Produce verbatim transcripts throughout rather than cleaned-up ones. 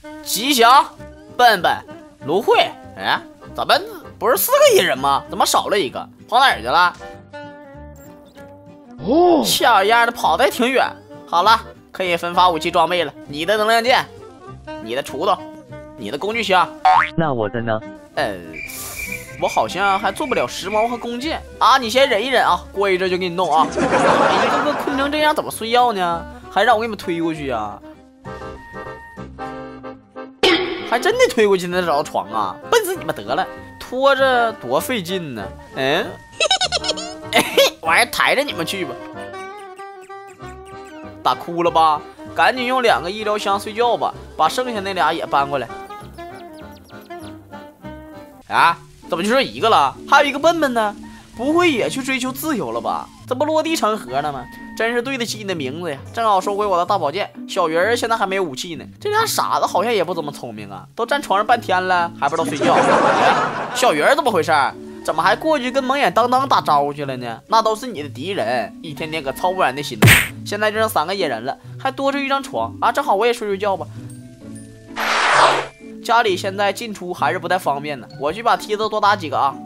吉祥、笨笨、芦荟，哎，咱们不是四个野人吗？怎么少了一个？跑哪儿去了？哦，小样的跑得挺远。好了，可以分发武器装备了。你的能量剑，你的锄头，你的工具箱。 那我的呢？ 呃，我好像还做不了时髦和弓箭啊！你先忍一忍啊，过一阵就给你弄啊！一个个困成这样，怎么睡觉呢？还让我给你们推过去啊？还真的推过去能找到床啊！笨死你们得了，拖着多费劲呢。嗯，我还抬着你们去吧。打哭了吧？赶紧用两个医疗箱睡觉吧，把剩下那俩也搬过来。啊，怎么就剩一个了？还有一个笨笨呢，不会也去追求自由了吧？这不落地成盒了吗？真是对得起你的名字呀！正好收回我的大宝剑。小鱼儿现在还没有武器呢，这俩傻子好像也不怎么聪明啊，都站床上半天了，还不知道睡觉。哎，小鱼儿怎么回事？怎么还过去跟蒙眼当当打招呼去了呢？那都是你的敌人，一天天可操不完的心。现在就剩三个野人了，还多出一张床啊！正好我也睡睡觉吧。家里现在进出还是不太方便呢，我去把梯子多打几个啊。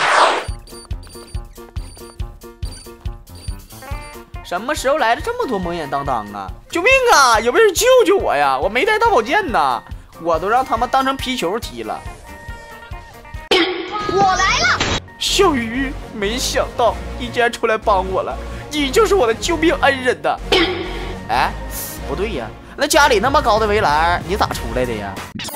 什么时候来了这么多蒙眼当当啊？救命啊！有没有人救救我呀？我没带大宝剑呢，我都让他们当成皮球踢了。 我来了， 小鱼，没想到你竟然出来帮我了，你就是我的救命恩人呐！哎，不对呀，那家里那么高的围栏，你咋出来的呀？